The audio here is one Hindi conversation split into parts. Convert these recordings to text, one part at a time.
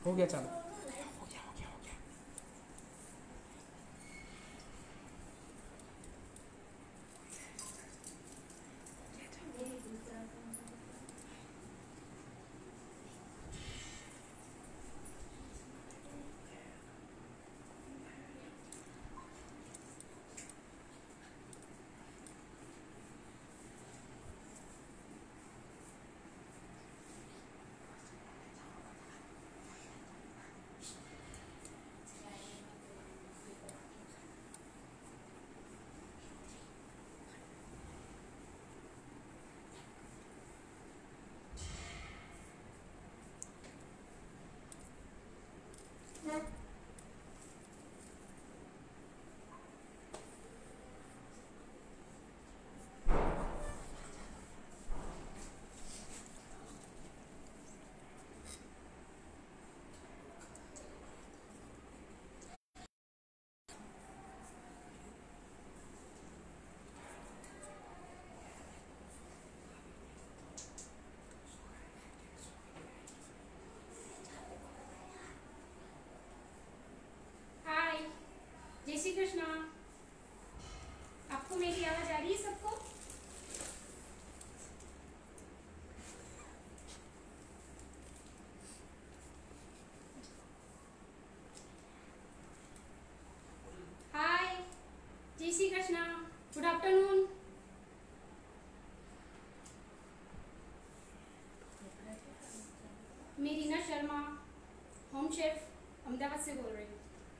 हो गया चालू। हाय, जय श्री कृष्णा। आपको मेरी आवाज आ रही है सबको? हाय, जय श्री कृष्णा, गुड आफ्टरनून। मैं रीना शर्मा, होम शेफ अहमदाबाद से बोल रही हूँ।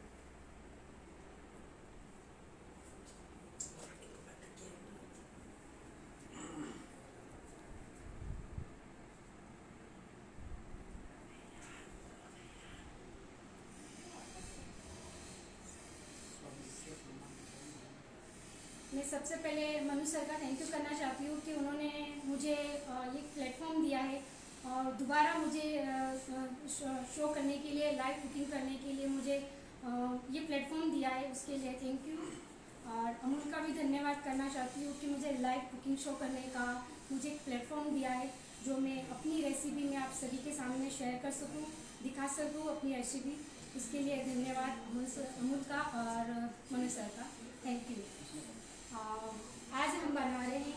मैं सबसे पहले मनु सर का थैंक यू करना चाहती हूँ कि उन्होंने मुझे ये प्लेटफॉर्म दिया है और दोबारा मुझे शो करने के लिए, लाइव कुकिंग करने के लिए मुझे ये प्लेटफॉर्म दिया है, उसके लिए थैंक यू। और अमूल का भी धन्यवाद करना चाहती हूँ कि मुझे लाइव कुकिंग शो करने का मुझे एक प्लेटफॉर्म दिया है, जो मैं अपनी रेसिपी में आप सभी के सामने शेयर कर सकूँ, दिखा सकूँ अपनी रेसिपी। इसके लिए धन्यवाद अमूल का और मनु सर का, थैंक यू। आज हम बना रहे हैं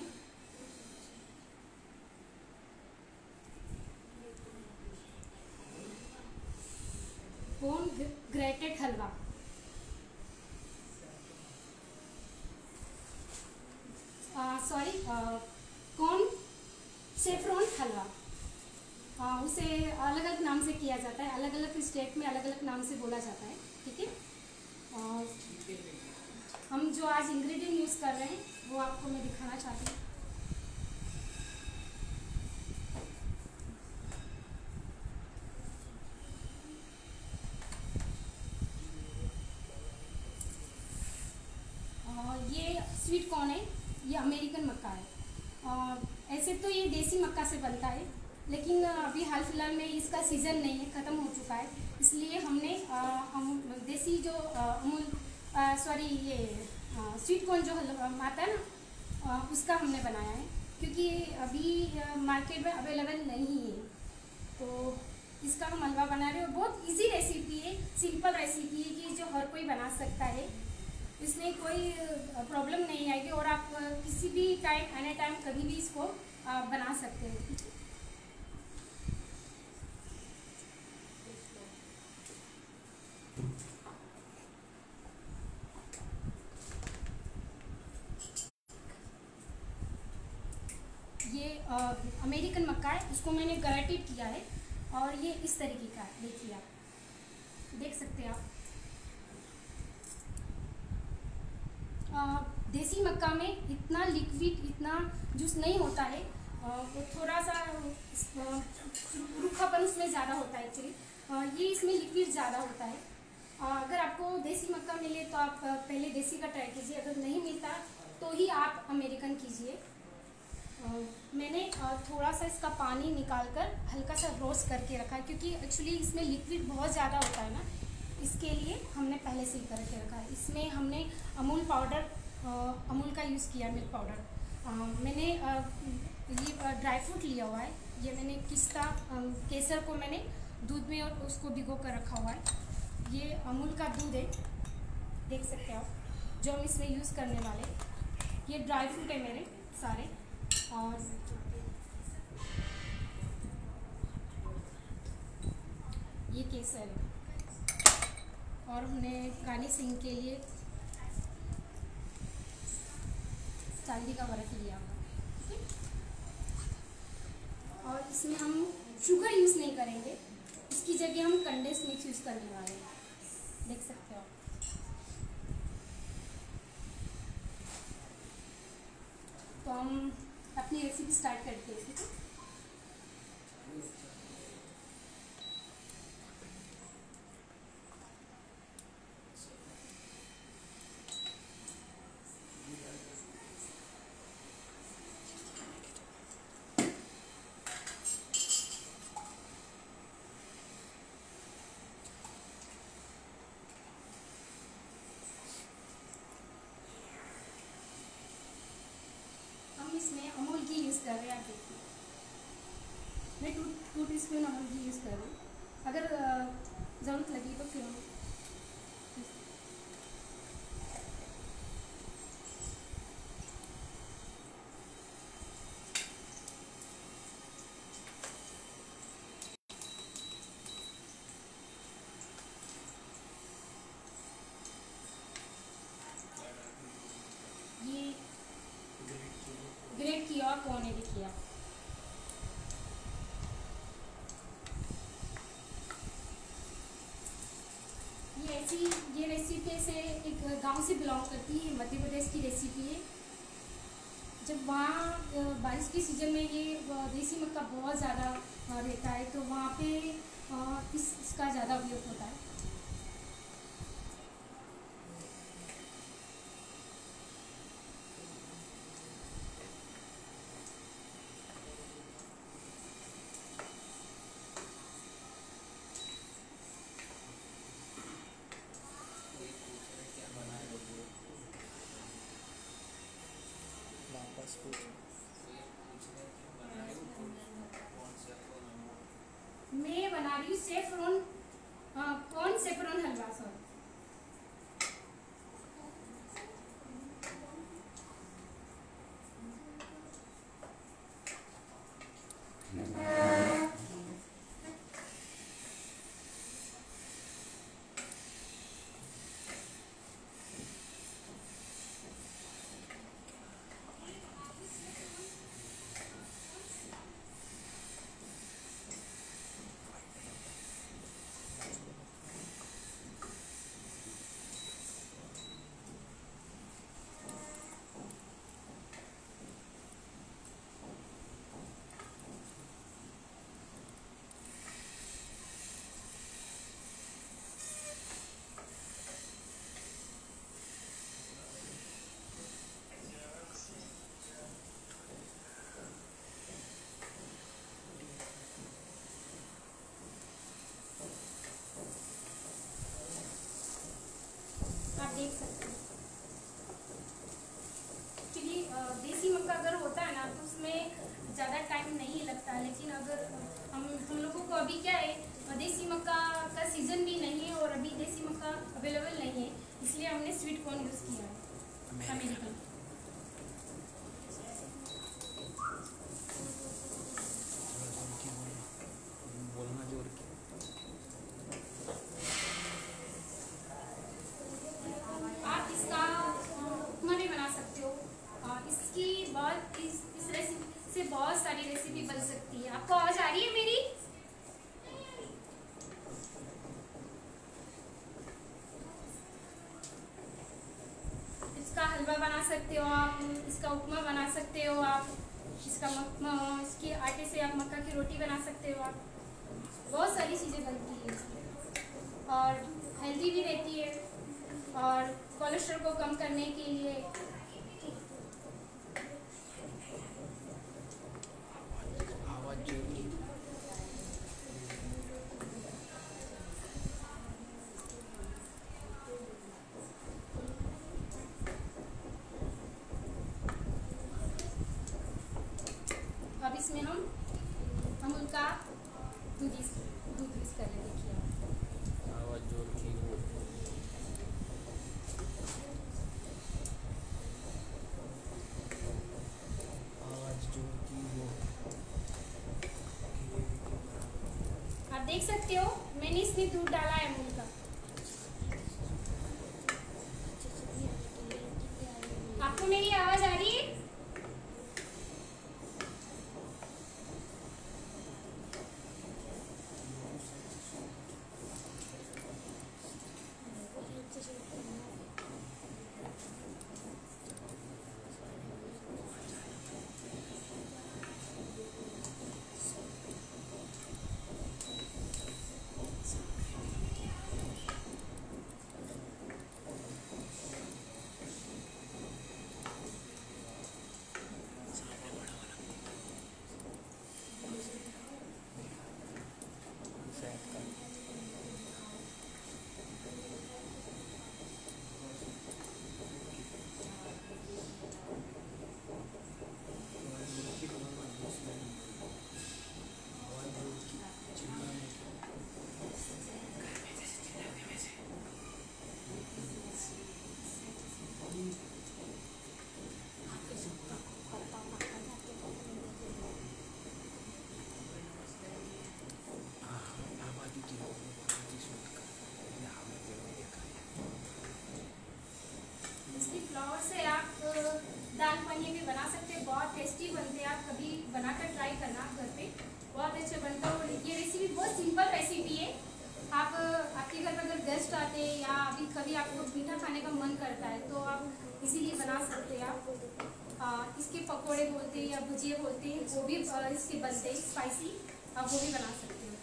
कॉर्न ग्रेटेड हलवा। सॉरी, कॉर्न सेफ्रॉन हलवा। उसे अलग अलग नाम से किया जाता है, अलग अलग स्टेट में अलग अलग नाम से बोला जाता है, ठीक है। हम जो आज इंग्रेडिएंट यूज़ कर रहे हैं वो आपको मैं दिखाना चाहती हूँ। ये स्वीट कॉर्न है, ये अमेरिकन मक्का है। ऐसे तो ये देसी मक्का से बनता है, लेकिन अभी हाल फिलहाल में इसका सीज़न नहीं है, ख़त्म हो चुका है, इसलिए हमने देसी जो अमूल सॉरी ये स्वीट कॉर्न जो आता है ना, उसका हमने बनाया है, क्योंकि अभी मार्केट में अवेलेबल नहीं है, तो इसका हम हलवा बना रहे हैं। बहुत इजी रेसिपी है, सिंपल रेसिपी है कि जो हर कोई बना सकता है, इसमें कोई प्रॉब्लम नहीं आएगी और आप किसी भी टाइम, एनी टाइम, कभी भी इसको बना सकते हैं। ये अमेरिकन मक्का है, इसको मैंने ग्रेटेड किया है और ये इस तरीके का है, देखिए आप देख सकते हैं आप। देसी मक्का में इतना लिक्विड, इतना जूस नहीं होता है, वो थोड़ा सा रूखापन उसमें ज़्यादा होता है एक्चुअली। ये इसमें लिक्विड ज़्यादा होता है। अगर आपको देसी मक्का मिले तो आप पहले देसी का ट्राई कीजिए, अगर नहीं मिलता तो ही आप अमेरिकन कीजिए। मैंने थोड़ा सा इसका पानी निकाल कर हल्का सा रोस्ट करके रखा है, क्योंकि एक्चुअली इसमें लिक्विड बहुत ज़्यादा होता है ना, इसके लिए हमने पहले से ही करके रखा है। इसमें हमने अमूल पाउडर, अमूल का यूज़ किया, मिल्क पाउडर। मैंने ये ड्राई फ्रूट लिया हुआ है, ये मैंने पिस्ता, केसर को मैंने दूध में और उसको भिगो कर रखा हुआ है। ये अमूल का दूध है, देख सकते हो आप, जो हम इसमें यूज़ करने वाले। ये ड्राई फ्रूट है मेरे सारे, और ये केसर है, और हमने गार्निशिंग के लिए चांदी का बर्फ लिया हुआ, ठीक है। और इसमें हम शुगर यूज़ नहीं करेंगे, इसकी जगह हम कंडेंस मिल्क यूज़ करने वाले हैं, देख सकते हो आप। तो हम अपनी रेसिपी स्टार्ट करते हैं, ठीक है। इसमें अमूल घी यूज़ कर रहे हैं, आप देखिए मैं 2 टीस्पून अमूल घी यूज़ कर रही हूँ। अगर ज़रूरत लगी तो फिर हम ग्रेट किया और कौन भी किया। ये रेसिपी से एक गांव से बिलोंग करती है, मध्य प्रदेश की रेसिपी है। जब वहाँ बारिश के सीज़न में ये देसी मक्का बहुत ज़्यादा रहता है, तो वहाँ पे इसका ज़्यादा उपयोग होता है। मैं बना रही हूँ कॉर्न सैफरन हलवा। सर देख सकते हैं। एक्चुअली देसी मक्का अगर होता है ना तो उसमें ज़्यादा टाइम नहीं लगता, लेकिन अगर हम लोगों को अभी क्या है, देसी मक्का का सीज़न भी नहीं है और अभी देसी मक्का अवेलेबल नहीं है, इसलिए हमने स्वीट कॉर्न यूज़ किया है, अमेरिकन। इस रेसिपी से बहुत सारी रेसिपी बन सकती है। आपको आवाज आ रही है मेरी? इसका हलवा बना सकते हो आप, इसका उपमा बना सकते हो आप, इसके आटे से आप मक्का की रोटी बना सकते हो आप। बहुत सारी चीज़ें बनती है और हेल्दी भी रहती है, और कोलेस्ट्रॉल को कम करने के लिए। अब इसमें हम अमूल का दूध यूज़ करेंगे। देख सकते हो मैंने इसमें दूध डाला है अमूल का। आपको मेरी आवाज आ रही है? फ्लावर से आप दाल पनीर भी बना सकते हैं, बहुत टेस्टी बनते हैं। आप कभी बनाकर ट्राई करना घर पे, बहुत अच्छा बनता है। और ये रेसिपी बहुत सिंपल रेसिपी है। आप आपके घर में अगर गेस्ट आते हैं या अभी कभी आपको मीठा खाने का मन करता है तो आप इजीली बना सकते हैं। आप इसके पकोड़े बोलते हैं या भुजिया बोलते हैं, वो भी इसके बनते हैं स्पाइसी, आप वो भी बना सकते हैं।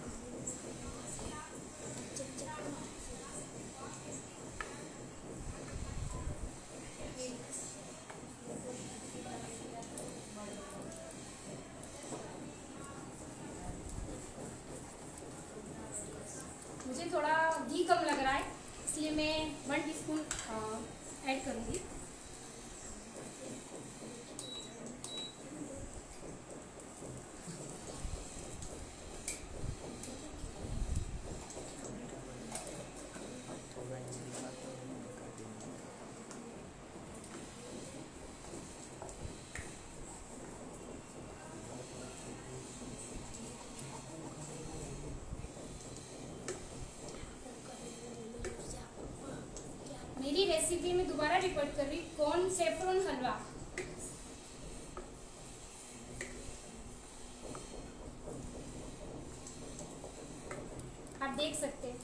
मुझे थोड़ा घी कम लग रहा है इसलिए मैं 1 टीस्पून ऐड करूँगी। मेरी रेसिपी में दोबारा रिपीट कर रही, कॉर्न सैफरन हलवा। आप देख सकते हैं।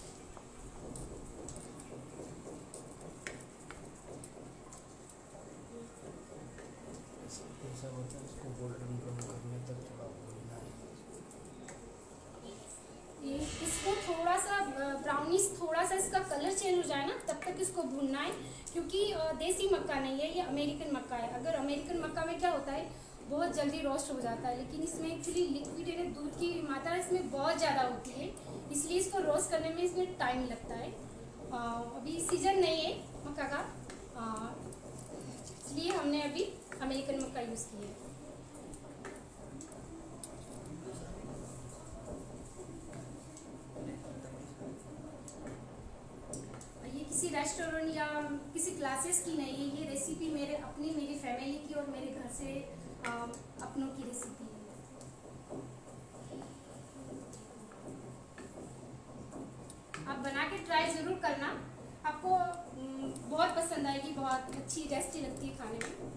ऐसा होता है, इसको गोल्डन ब्राउन करने तक थोड़ा भूनना है। इसको थोड़ा सा ब्राउनिश, थोड़ा सा इसका कलर चेंज हो जाए ना तब तक इसको भूनना है, क्योंकि देसी मक्का नहीं है, ये अमेरिकन मक्का है। अगर अमेरिकन मक्का में क्या होता है, बहुत जल्दी रोस्ट हो जाता है, लेकिन इसमें एक्चुअली लिक्विड है, दूध की मात्रा इसमें बहुत ज़्यादा होती है, इसलिए इसको रोस्ट करने में इसमें टाइम लगता है। अभी सीजन नहीं है मक्का का, इसलिए हमने अभी अमेरिकन मक्का यूज़ किया है। किसी रेस्टोरेंट या किसी क्लासेस की नहीं है, ये रेसिपी मेरी फैमिली की और मेरे घर से अपनों की रेसिपी है। आप बना के ट्राई ज़रूर करना, आपको बहुत पसंद आएगी, बहुत अच्छी टेस्टी लगती है खाने में।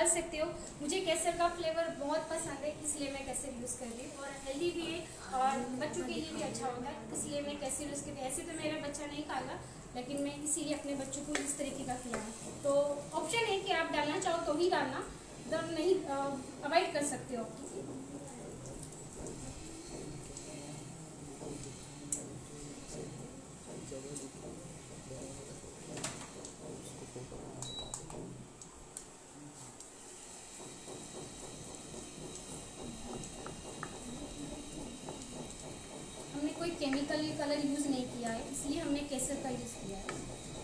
सकते हो। मुझे केसर का फ्लेवर बहुत पसंद है, इसलिए मैं केसर यूज़ कर रही हूँ, और हेल्दी भी है और बच्चों के लिए भी अच्छा होता है, इसलिए मैं केसर यूज़ करती हूँ। ऐसे तो मेरा बच्चा नहीं खाएगा, लेकिन मैं इसीलिए अपने बच्चों को इस तरीके का खिलाऊँ। तो ऑप्शन है कि आप डालना चाहो तो ही डालना, दम नहीं अवॉइड कर सकते हो। हमने कोई केमिकल कलर यूज़ नहीं किया है, इसलिए हमने केसर का यूज़ किया है।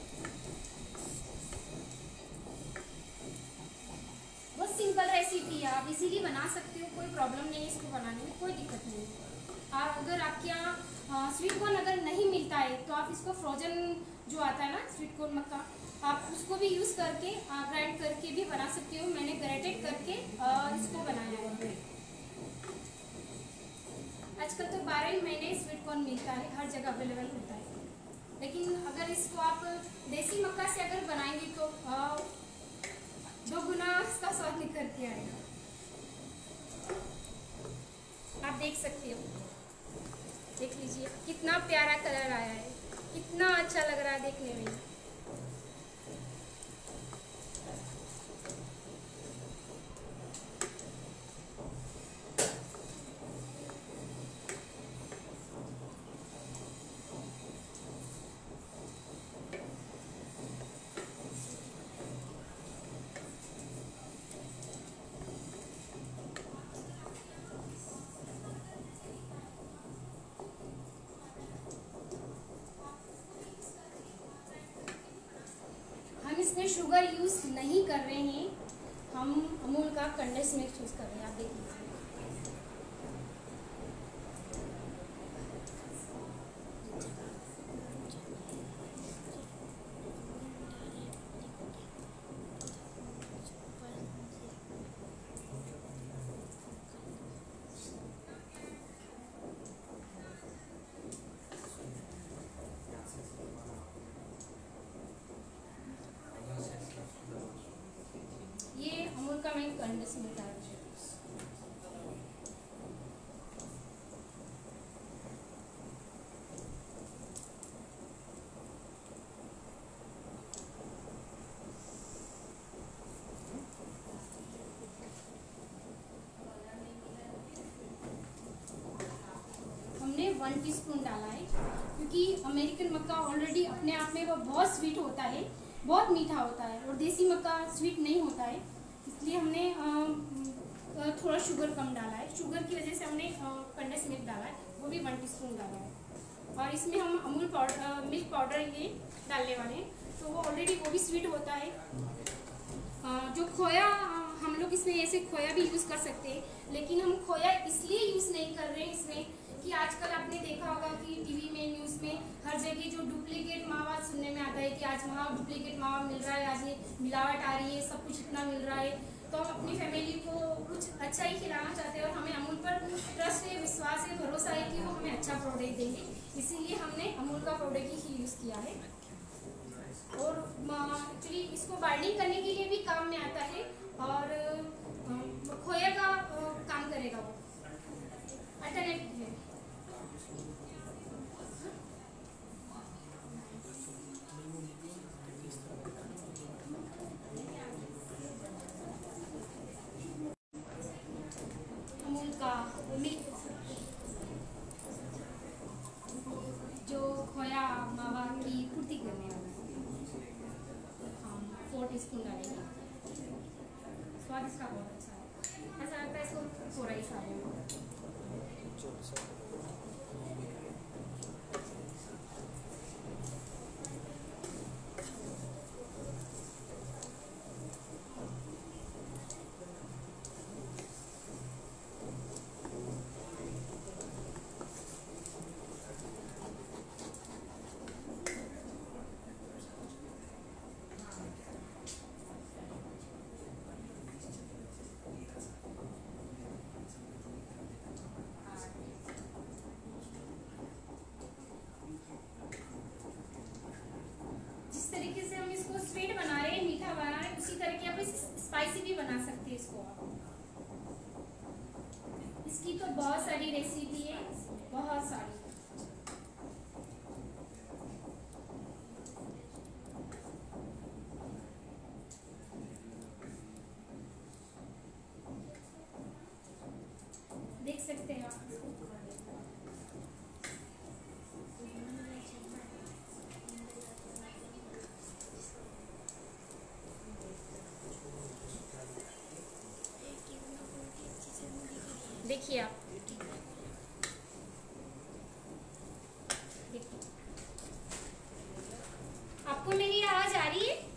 बहुत सिंपल रेसिपी है, आप इजीली बना सकते हो, कोई प्रॉब्लम नहीं है इसको बनाने में, कोई दिक्कत नहीं है। अगर आपके यहाँ स्वीट कॉर्न अगर नहीं मिलता है तो आप इसको फ्रोजन जो आता है ना स्वीट कॉर्न मक्का, आप उसको भी यूज़ करके ग्राइंड करके भी बना सकते हो। मैंने ग्रेटेड करके इसको बनाया है। आजकल तो 12 ही महीने स्वीट कॉर्न मिलता है, हर जगह अवेलेबल होता है, लेकिन अगर इसको आप देसी मक्का से अगर बनाएंगे तो 2 गुना इसका स्वाद निकल के आएगा। आप देख सकते हो, देख लीजिए कितना प्यारा कलर आया है, कितना अच्छा लग रहा है देखने में। हम इसमें शुगर यूज़ नहीं कर रहे हैं, हम अमूल का कंडेंस मिल्क यूज़ कर रहे हैं। आप देख लीजिए, ये अमूल का मैं कंडेंस मिल्क डाल रही हूँ। हमने 1 टीस्पून डाला है, क्योंकि अमेरिकन मक्का ऑलरेडी अपने आप में वो बहुत स्वीट होता है, बहुत मीठा होता है, और देसी मक्का स्वीट नहीं होता है, इसलिए हमने थोड़ा शुगर कम डाला है। शुगर की वजह से हमने कंडेंस मिल्क डाला है, वो भी 1 टीस्पून डाला है। और इसमें हम अमूल पाउडर मिल्क पाउडर ये डालने वाले हैं, तो वो ऑलरेडी वो भी स्वीट होता है। जो खोया हम लोग इसमें ऐसे खोया भी यूज़ कर सकते हैं, लेकिन हम खोया इसलिए यूज़ नहीं कर रहे हैं इसमें कि आजकल आपने देखा होगा कि टीवी में, न्यूज़ में हर जगह जो डुप्लीकेट मावा सुनने में आता है कि आज वहाँ डुप्लीकेट मावा मिल रहा है, आज ये मिलावट आ रही है, सब कुछ इतना मिल रहा है। तो हम अपनी फैमिली को कुछ अच्छा ही खिलाना चाहते हैं, और हमें अमूल पर ट्रस्ट है, विश्वास है, भरोसा है कि वो हमें अच्छा प्रोडक्ट देंगे, इसीलिए हमने अमूल का प्रोडक्ट ही यूज़ किया है। और एक्चुअली इसको बाइंडिंग करने के लिए भी काम में आता है, और खोया का काम करेगा वो, अल्टरनेटिव है। अमूल का मिल्क जो खोया मावा की पूर्ति करने वाला है, हम 4 टीस्पून डालेंगे। स्वाद इसका बहुत अच्छा है, ऐसा लगता है इसको थोड़ा ही सारे में। बना सकते हैं इसको आप। इसकी तो बहुत सारी रेसिपी है, बहुत सारी। देख सकते हैं आप। देखिए आप, देखिए आपको मेरी आवाज आ रही है?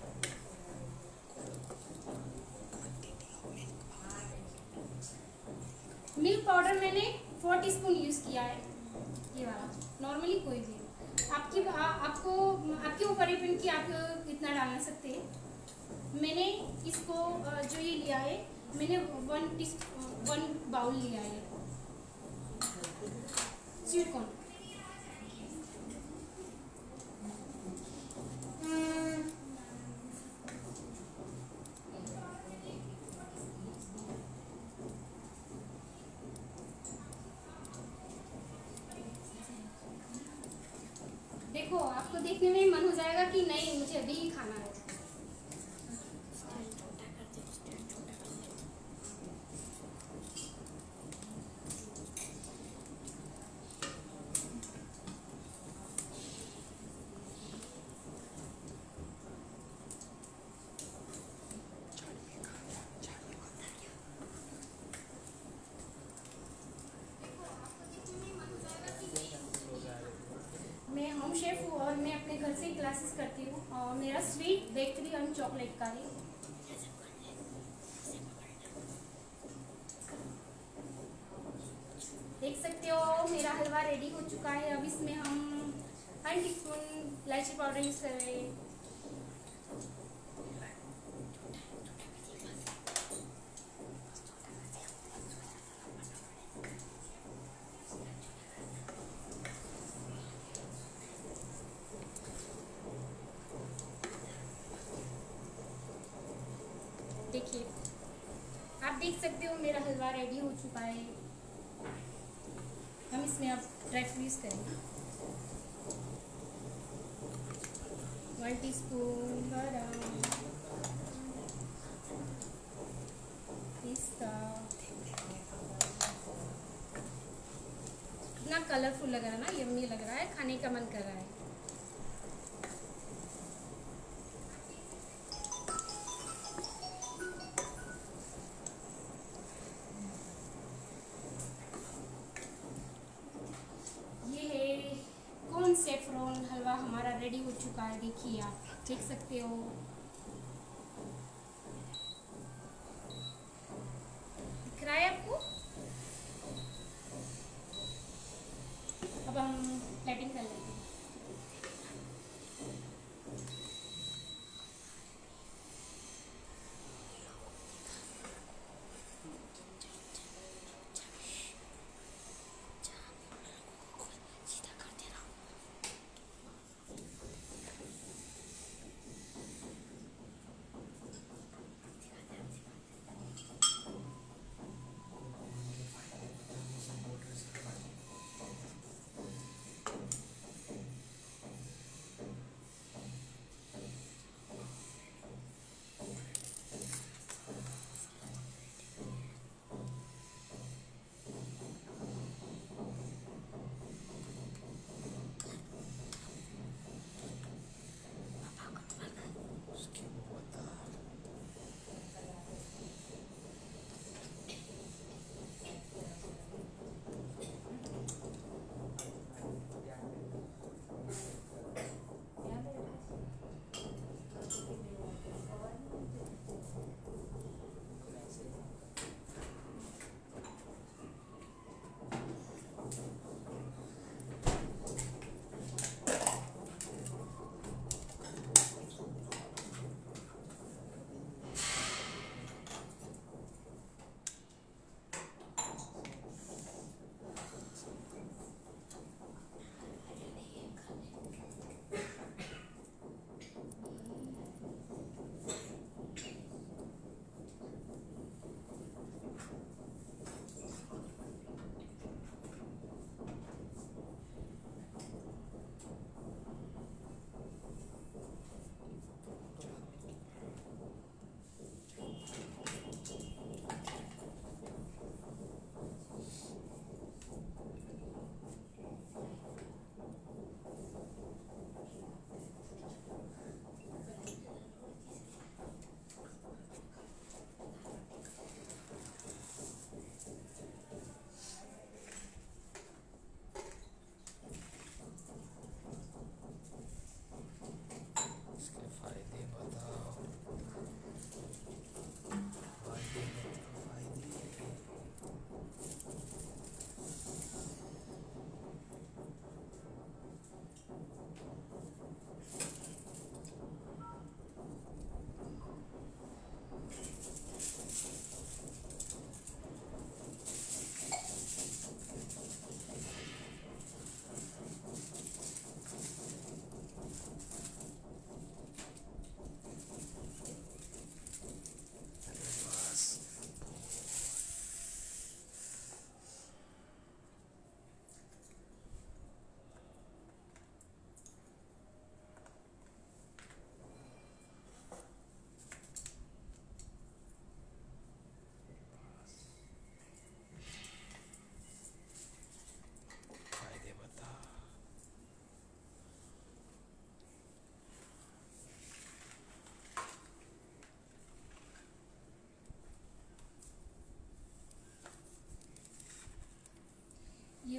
मिल्क पाउडर मैंने 4 टीस्पून यूज़ किया है, ये वाला। नॉर्मली कोई भी आपको आपके ऊपर डिपेंड कि आप कितना डालना सकते हैं। मैंने इसको जो ये लिया है, मैंने 1 बाउल लिया है स्वीट कॉर्न। देखो, आपको देखने में मन हो जाएगा कि नहीं मुझे अभी ही खाना है। मैं होम शेफ हूँ और मैं अपने घर से ही क्लासेस करती हूँ और मेरा स्वीट बेकरी एंड चॉकलेट का है। देख सकते हो मेरा हलवा रेडी हो चुका है। अब इसमें हम 1 टीस्पून इलायची पाउडर यूज़ कर रहे हैं। देखिए, आप देख सकते हो मेरा हलवा रेडी हो चुका है। हम इसमें अब ड्राई फ्रूट यूज़ करेंगे। 1 टीस्पून बादाम, पिस्ता। कितना कलरफुल लग रहा है ना, यम्मी लग रहा है, खाने का मन कर रहा है। कॉर्न सैफरॉन हलवा हमारा रेडी हो चुका है। देखिए, आप देख सकते हो। दिख रहा है आपको? अब हम प्लेटिंग कर लेते हैं।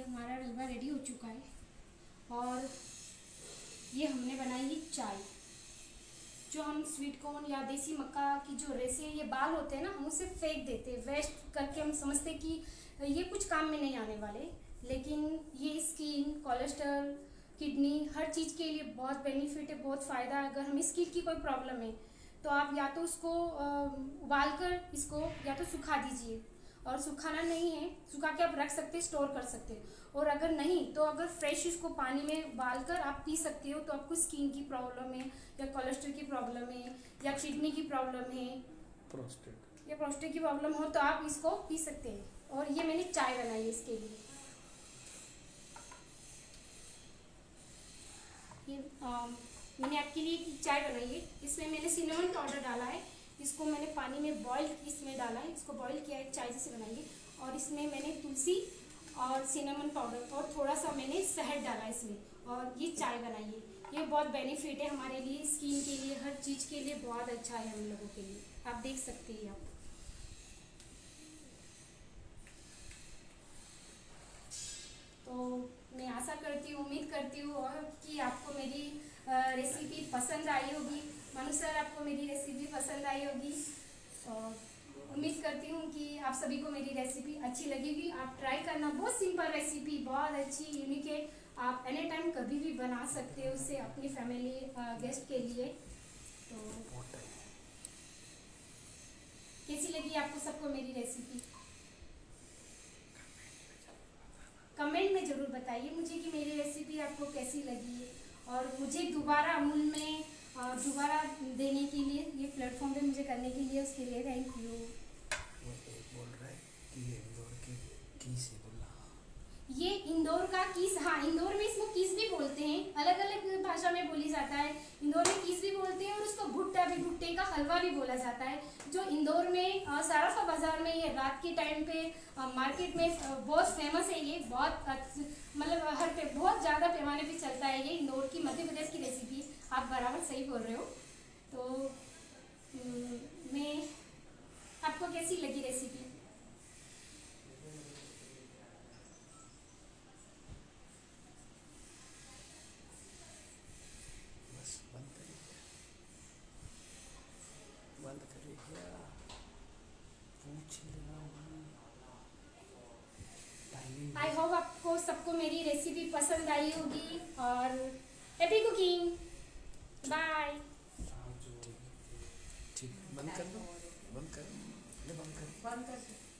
ये हमारा हलवा रेडी हो चुका है। और ये हमने बनाई है चाय। जो हम स्वीट कॉर्न या देसी मक्का की जो रेसे ये बाल होते हैं ना, हम उसे फेंक देते हैं, वेस्ट करके हम समझते कि ये कुछ काम में नहीं आने वाले, लेकिन ये स्किन, कोलेस्ट्रॉल, किडनी, हर चीज़ के लिए बहुत बेनिफिट है, बहुत फ़ायदा है। अगर हमें स्किन की कोई प्रॉब्लम है तो आप या तो उसको उबाल कर इसको या तो सुखा दीजिए, और सुखाना नहीं है, सुखा के आप रख सकते हैं, स्टोर कर सकते हैं। और अगर नहीं तो अगर फ्रेश इसको पानी में उबाल कर आप पी सकते हो। तो आपको स्किन की प्रॉब्लम है या कोलेस्ट्रॉल की प्रॉब्लम है या किडनी की प्रॉब्लम है, प्रोस्टेट की प्रॉब्लम हो तो आप इसको पी सकते हैं। और ये मैंने चाय बनाई है इसके लिए। ये मैंने आपके लिए चाय बनाई है। इसमें मैंने सिनेमन पाउडर डाला है, इसको मैंने पानी में बॉईल इसमें डाला है, इसको बॉईल किया है, चाय जैसे बनाएंगे। और इसमें मैंने तुलसी और सिनेमन पाउडर और थोड़ा सा मैंने शहद डाला है इसमें, और ये चाय बनाई है। ये बहुत बेनिफिट है हमारे लिए, स्किन के लिए, हर चीज़ के लिए बहुत अच्छा है हम लोगों के लिए। आप देख सकते हैं आप। तो मैं आशा करती हूँ, उम्मीद करती हूँ और कि आपको मेरी रेसिपी पसंद आई होगी। मनु सर, आपको मेरी रेसिपी पसंद आई होगी। और उम्मीद करती हूँ कि आप सभी को मेरी रेसिपी अच्छी लगेगी। आप ट्राई करना, बहुत सिंपल रेसिपी, बहुत अच्छी, यूनिक है। आप एनी टाइम कभी भी बना सकते हो उससे अपनी फैमिली गेस्ट के लिए। तो कैसी लगी आपको सबको मेरी रेसिपी? कमेंट में ज़रूर बताइए मुझे कि मेरी रेसिपी आपको कैसी लगी है। और मुझे दोबारा अमूल में दोबारा देने के लिए, ये प्लेटफॉर्म पे मुझे करने के लिए, उसके लिए थैंक यू। वो एक बोल रहा है कि ये इंदौर की कीस है, बोला ये इंदौर का कीस, हाँ इंदौर में इसको कीस भी बोलते हैं, अलग अलग भाषा में बोली जाता है। इंदौर में कीस भी बोलते हैं और उसको भुट्टा भी, भुट्टे का हलवा भी बोला जाता है। जो इंदौर में सराफा बाजार में ये रात के टाइम पे मार्केट में बहुत फेमस है। ये बहुत मतलब हर पे बहुत ज़्यादा पैमाने पे चलता है। ये इंदौर की, मध्य प्रदेश की रेसिपी, आप बराबर सही बोल रहे हो। तो मैं, आपको कैसी लगी रेसिपी? बंद करिए क्या, पूछ लेना टाइमिंग। आई होप आपको सबको मेरी रेसिपी पसंद आई होगी। और हैप्पी कुकिंग, बाय। ठीक, बंद कर दो, बंद कर, बंद कर।